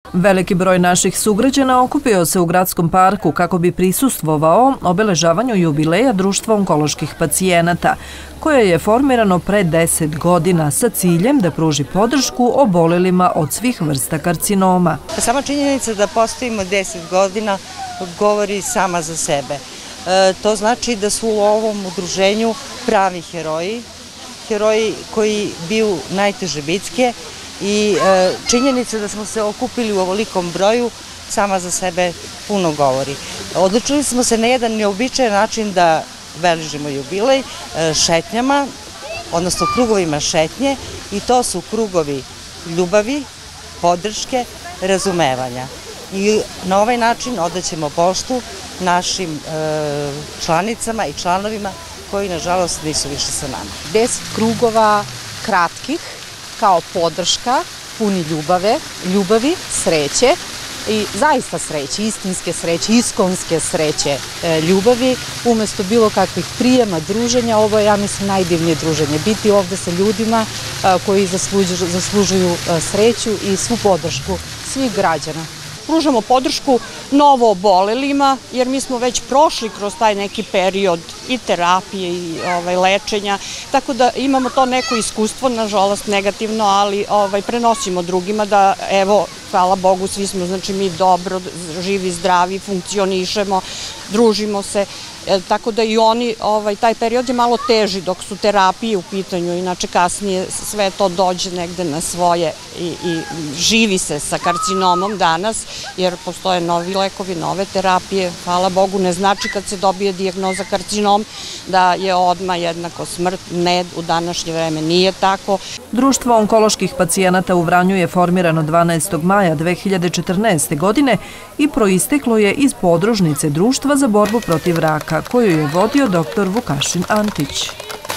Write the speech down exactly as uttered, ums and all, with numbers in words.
Veliki broj naših sugrađana okupio se u gradskom parku kako bi prisustvovao obeležavanju jubileja Društva onkoloških pacijenata, koje je formirano pre deset godina sa ciljem da pruži podršku obolelima od svih vrsta karcinoma. Sama činjenica da postojimo deset godina govori sama za sebe. E, to znači da su u ovom udruženju pravi heroji, heroji koji biju najteže bitke, i e, činjenica da smo se okupili u ovolikom broju sama za sebe puno govori. Odlučili smo se na jedan neobičajan način da beležimo jubilej e, šetnjama, odnosno krugovima šetnje, i to su krugovi ljubavi, podrške, razumevanja. I na ovaj način odaćemo poštu našim e, članicama i članovima koji, nažalost, nisu više sa nama. Deset krugova kratkih, kao podrška, puni ljubave, ljubavi, sreće i zaista sreće, istinske sreće, iskonske sreće ljubavi, umesto bilo kakvih prijema, druženja. Ovo je, ja mislim, najdivnije druženje. Biti ovde sa ljudima koji zaslužuju sreću i svu podršku svih građana. Pružamo podršku novo obolelima, jer mi smo već prošli kroz taj neki period i terapije i ovaj, lečenja, tako da imamo to neko iskustvo, nažalost negativno, ali ovaj, prenosimo drugima da, evo, hvala Bogu, svi smo, znači mi dobro, živi, zdravi, funkcionišemo, družimo se, e, tako da i oni, ovaj, taj period je malo teži dok su terapije u pitanju, inače kasnije sve to dođe negde na svoje i, i živi se sa karcinomom danas, jer postoje novi lekovi, nove terapije, hvala Bogu, ne znači kad se dobije dijagnoza karcinom da je odmah jednako smrt, ne, u današnje vreme nije tako. Društvo onkoloških pacijenata u Vranju je formirano dvanaestog maja dve hiljade četrnaeste. godine i proisteklo je iz podružnice Društva za borbu protiv raka, koju je vodio doktor Vukašin Antić.